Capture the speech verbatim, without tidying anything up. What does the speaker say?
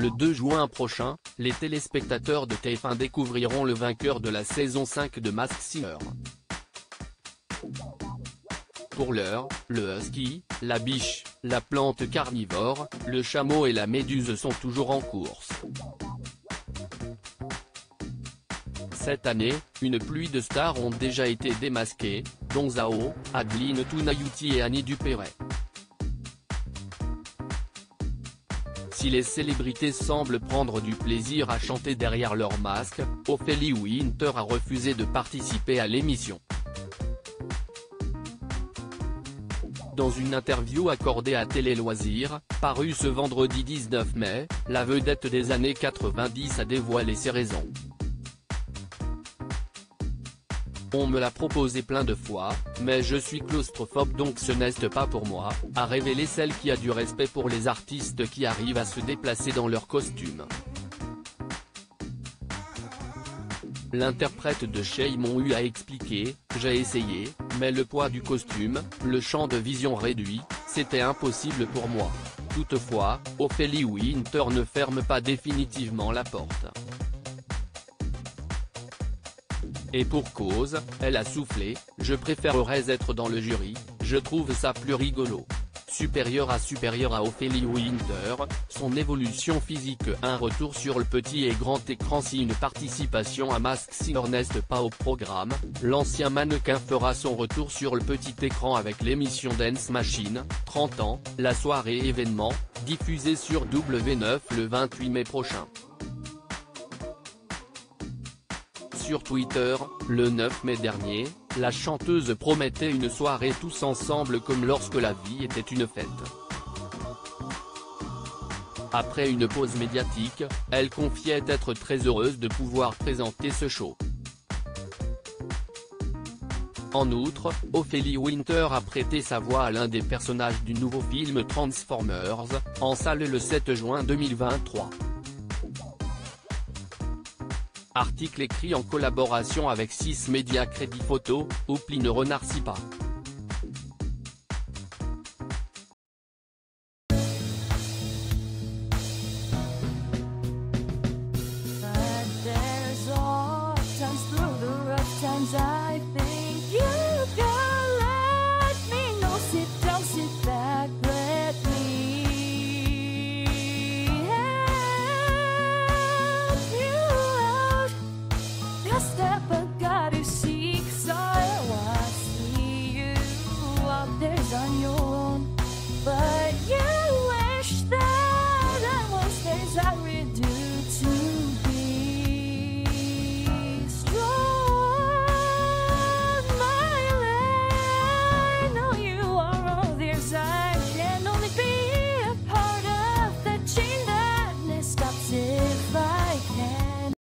le deux juin prochain, les téléspectateurs de T F un découvriront le vainqueur de la saison cinq de Masked Singer. Pour l'heure, le husky, la biche, la plante carnivore, le chameau et la méduse sont toujours en course. Cette année, une pluie de stars ont déjà été démasquées, dont Zao, Adeline Tounayouti et Annie Dupéret. Si les célébrités semblent prendre du plaisir à chanter derrière leur masque, Ophélie Winter a refusé de participer à l'émission. Dans une interview accordée à Télé Loisirs, parue ce vendredi dix-neuf mai, la vedette des années quatre-vingt-dix a dévoilé ses raisons. On me l'a proposé plein de fois, mais je suis claustrophobe donc ce n'est pas pour moi, a révélé celle qui a du respect pour les artistes qui arrivent à se déplacer dans leurs costumes. L'interprète de Chez Mon U a expliqué, j'ai essayé, mais le poids du costume, le champ de vision réduit, c'était impossible pour moi. Toutefois, Ophélie Winter ne ferme pas définitivement la porte. Et pour cause, elle a soufflé, je préférerais être dans le jury, je trouve ça plus rigolo. Supérieure à supérieure à Ophélie Winter, son évolution physique, un retour sur le petit et grand écran. Si une participation à Masked Singer n'est pas au programme, l'ancien mannequin fera son retour sur le petit écran avec l'émission Dance Machine, trente ans, la soirée événement, diffusée sur W neuf le vingt-huit mai prochain. Sur Twitter, le neuf mai dernier, la chanteuse promettait une soirée tous ensemble comme lorsque la vie était une fête. Après une pause médiatique, elle confiait être très heureuse de pouvoir présenter ce show. En outre, Ophélie Winter a prêté sa voix à l'un des personnages du nouveau film Transformers, en salle le sept juin deux mille vingt-trois. Article écrit en collaboration avec six médias Crédit Photo, Oupli ne renarcit pas.